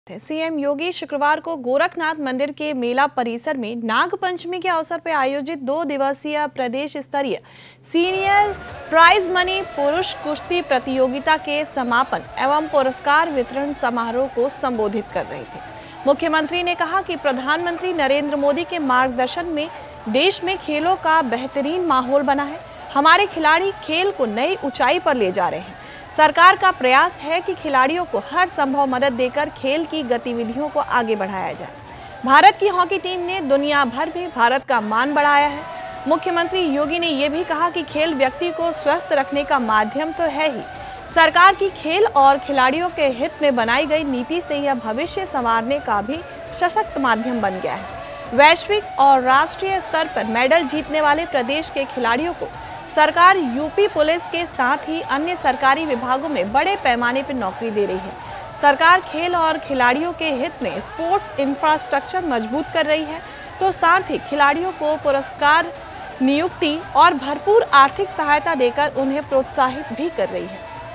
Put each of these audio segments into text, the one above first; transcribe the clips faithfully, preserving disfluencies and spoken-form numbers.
CM योगी शुक्रवार को गोरखनाथ मंदिर के मेला परिसर में नाग पंचमी के अवसर पर आयोजित दो दिवसीय प्रदेश स्तरीय सीनियर प्राइज मनी पुरुष कुश्ती प्रतियोगिता के समापन एवं पुरस्कार वितरण समारोह को संबोधित कर रहे थे। मुख्यमंत्री ने कहा कि प्रधानमंत्री नरेंद्र मोदी के मार्गदर्शन में देश में खेलों का बेहतरीन माहौल बना है। हमारे खिलाड़ी खेल को नई ऊंचाई पर ले जा रहे हैं। सरकार का प्रयास है कि खिलाड़ियों को हर संभव मदद देकर खेल की गतिविधियों को आगे बढ़ाया जाए। भारत की हॉकी टीम ने दुनिया भर में भारत का मान बढ़ाया है। मुख्यमंत्री योगी ने यह भी कहा कि खेल व्यक्ति को स्वस्थ रखने का माध्यम तो है ही, सरकार की खेल और खिलाड़ियों के हित में बनाई गई नीति से यह भविष्य संवारने का भी सशक्त माध्यम बन गया है। वैश्विक और राष्ट्रीय स्तर पर मेडल जीतने वाले प्रदेश के खिलाड़ियों को सरकार यूपी पुलिस के साथ ही अन्य सरकारी विभागों में बड़े पैमाने पर नौकरी दे रही है। सरकार खेल और खिलाड़ियों के हित में स्पोर्ट्स इंफ्रास्ट्रक्चर मजबूत कर रही है, तो साथ ही खिलाड़ियों को पुरस्कार, नियुक्ति और भरपूर आर्थिक सहायता देकर उन्हें प्रोत्साहित भी कर रही है।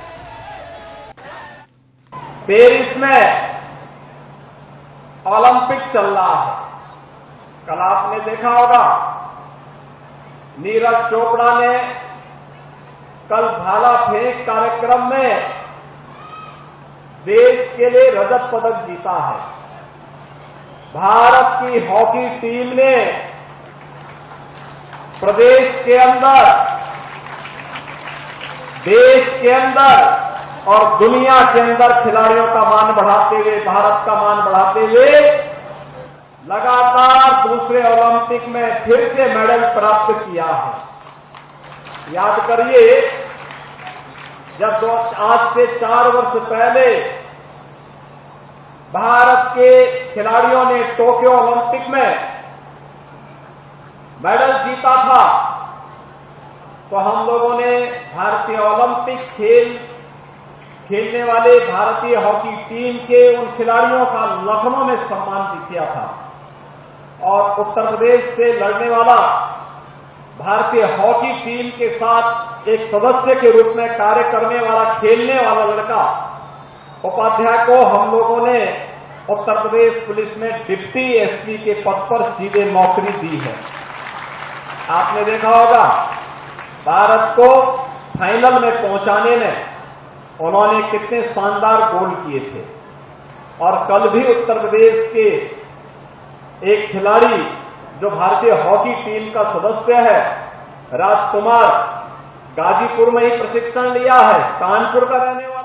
पेरिस में ओलंपिक चल रहा है। कल आपने देखा होगा नीरज चोपड़ा ने कल भाला फेंक कार्यक्रम में देश के लिए रजत पदक जीता है। भारत की हॉकी टीम ने प्रदेश के अंदर, देश के अंदर और दुनिया के अंदर खिलाड़ियों का मान बढ़ाते हुए, भारत का मान बढ़ाते हुए लगातार दूसरे ओलंपिक में फिर से मेडल प्राप्त किया है। याद करिए, जब दो आज से चार वर्ष पहले भारत के खिलाड़ियों ने टोक्यो ओलंपिक में मेडल जीता था, तो हम लोगों ने भारतीय ओलंपिक खेल खेलने वाले भारतीय हॉकी टीम के उन खिलाड़ियों का लखनऊ में सम्मान भी किया था। और उत्तर प्रदेश से लड़ने वाला भारतीय हॉकी टीम के साथ एक सदस्य के रूप में कार्य करने वाला, खेलने वाला लड़का उपाध्याय को हम लोगों ने उत्तर प्रदेश पुलिस में डिप्टी एसपी के पद पर सीधे नौकरी दी है। आपने देखा होगा भारत को फाइनल में पहुंचाने में उन्होंने कितने शानदार गोल किए थे। और कल भी उत्तर प्रदेश के एक खिलाड़ी जो भारतीय हॉकी टीम का सदस्य है, राजकुमार, गाजीपुर में ही प्रशिक्षण लिया है, कानपुर का रहने वाला